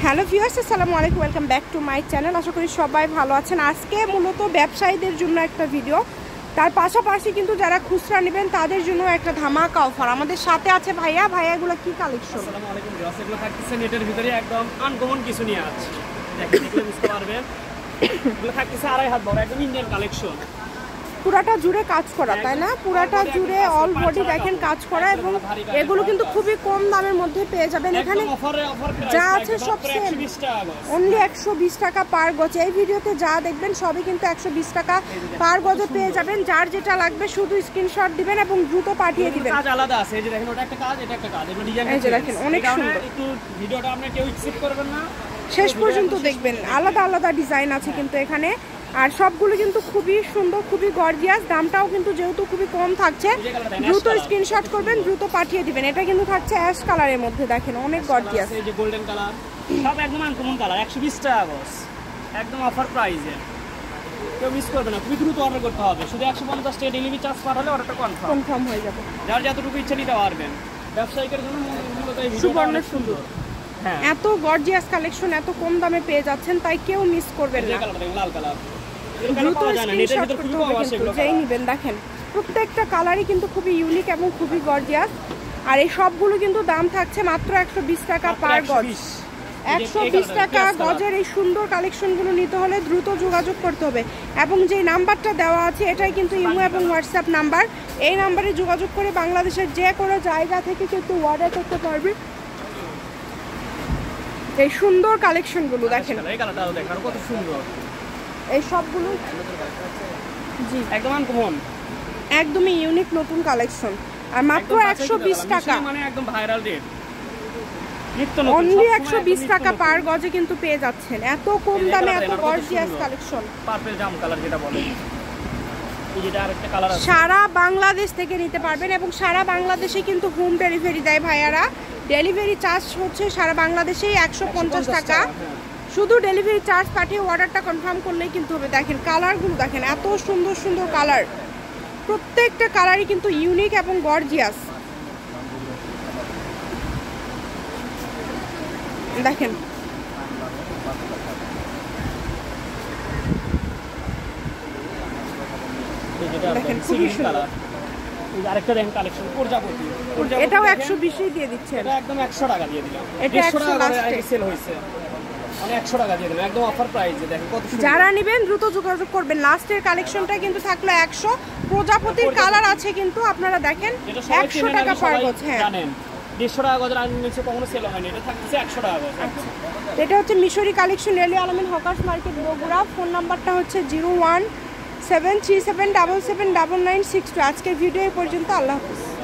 Hello viewers, আসসালামু আলাইকুম, welcome back to my channel. আশা করি সবাই ভালো আছেন। আজকে মূলত ব্যবসায়ীদের জন্য একটা ভিডিও, তার পাশাপাশি কিন্তু যারা খুচরা নেবেন তাদের জন্য একটা ধামাকা অফার। আমাদের সাথে আছে ভাইয়া। এগুলো কি কালেকশন? আসসালামু আলাইকুম ভিউয়ার্স, এগুলো থাকতেছে নেটের ভিতরে একদম আনকমন কিছু নিয়ে আছে, দেখেন এগুলো বুঝতে পারবেন। এগুলো থাকতেছে 2.5 হাত বড় একদম ইন্ডিয়ান কালেকশন, পুরাটা জুড়ে কাজ করা, তাই না? পুরাটা জুড়ে অল বডি দেখেন কাজ করা, এবং এগুলো কিন্তু খুবই কম দামের মধ্যে পেয়ে যাবেন। এখানে যা আছে সব সেম, অনলি 120 টাকা পার গজ। এই ভিডিওতে যা দেখবেন সবই কিন্তু 120 টাকা পার গজে পেয়ে যাবেন। যার যেটা লাগবে শুধু স্ক্রিনশট দিবেন এবং দ্রুত পাঠিয়ে দিবেন। কাজ আলাদা আছে, এই যে দেখেন ওটা একটা কাজ, এটা একটা কাজ, এগুলো ডিজাইন এই যে দেখেন অনেক সুন্দর। একটু ভিডিওটা আপনি কেউ স্কিপ করবেন না, শেষ পর্যন্ত দেখবেন। আলাদা আলাদা ডিজাইন আছে কিন্তু এখানে, আর সবগুলো কিন্তু খুবই সুন্দর, খুবই গর্জিয়াস। দামটাও কিন্তু যেহেতু খুবই কম থাকছে, দ্রুত স্ক্রিনশট করবেন, দ্রুত পাঠিয়ে দিবেন। এটা কিন্তু থাকছে অ্যাশ কালারের মধ্যে, দেখেন অনেক গর্জিয়াস। এই যে গোল্ডেন কালার, সব একদম আনকমন কালার, 120 টাকা গজ, একদম অফার প্রাইসে। কেউ মিস করবে না, খুবই দ্রুত অর্ডার করতে হবে। শুধু 150 টাকা ডেলিভারি চার্জ পাঠালে অর্ডারটা কনফার্ম হয়ে যাবে। যার যতটুকু ইচ্ছা নিতে পারবেন। ব্যবসায়িকের জন্য মূলত এই সুবর্ণ সুন্দর, এত গর্জিয়াস কালেকশন এত কম দামে পেয়ে যাচ্ছেন, তাই কেউ মিস করবেন না। লাল কালার দ্রুত স্ক্রিনশট করতে হবে কিন্তু, যেই নিবেন। দেখেন প্রত্যেকটা কালারই কিন্তু খুবই ইউনিক এবং খুবই গর্জিয়াস। আর এই সবগুলো কিন্তু দাম থাকছে মাত্র 120 টাকা পার গজ। 120 টাকা গজের এই সুন্দর কালেকশনগুলো নিতে হলে দ্রুত যোগাযোগ করতে হবে, এবং যে নাম্বারটা দেওয়া আছে এটাই কিন্তু ইমো এবং হোয়াটসঅ্যাপ নাম্বার। এই নাম্বারে যোগাযোগ করে বাংলাদেশের যে কোনো জায়গা থেকে কিন্তু অর্ডার করতে পারবে এই সুন্দর কালেকশনগুলো। দেখেন এই কালারটাও দেখেন কত সুন্দর, এই সবগুলো জি একদম আনকমন, একদমই ইউনিক নতুন কালেকশন। আর মাত্র 120 টাকা, মানে একদম ভাইরাল রেট, অনলি 120 টাকা পার গজে কিন্তু পেয়ে যাচ্ছেন। এত কম দামে এত গর্জিয়াস কালেকশন। পার্পল জাম কালার যেটা বলে, এই যেটা আরেকটা কালার আছে। সারা বাংলাদেশ থেকে নিতে পারবেন, এবং সারা বাংলাদেশে কিন্তু হোম ডেলিভারি দেয় ভাইয়ারা। ডেলিভারি চার্জ হচ্ছে সারা বাংলাদেশেই 150 টাকা। শুধু ডেলিভারি চার্জ পাঠিয়ে অর্ডারটা কনফার্ম করলেই কিন্তু হবে। দেখেন কালারগুলো, দেখেন এত সুন্দর সুন্দর কালার, প্রত্যেকটা কালারই কিন্তু ইউনিক এবং গর্জিয়াস। দেখেন দেখেন খুবই সুন্দর। আরেকটা দেখেন কালেকশন প্রজাপতি, এটাও 120 দিয়ে দিচ্ছেন। এটা একদম 100 টাকা দিয়ে দিলাম। এটা 100 লাস্টে সেল হইছে, মানে 100 টাকা দিয়ে দিলাম একদম অফার প্রাইসে। দেখেন কত সুন্দর। যারা নেবেন দ্রুত যোগাযোগ করবেন। লাস্টের কালেকশনটা কিন্তু থাকলো 100। প্রজাপতির কালার আছে কিন্তু, আপনারা দেখেন 100 টাকা পার গজ। হ্যাঁ জানেন 150 টাকা গজের আইন নিচে কখনো সেল হয়নি, এটা থাকছে 100 টাকা গজ। এটা হচ্ছে মিশরি কালেকশন, রেলি আলমিন হকার্স মার্কেট বগুড়া। ফোন নাম্বারটা হচ্ছে 01737779962। আজকের ভিডিও এই পর্যন্ত। আল্লাহ হাফেজ।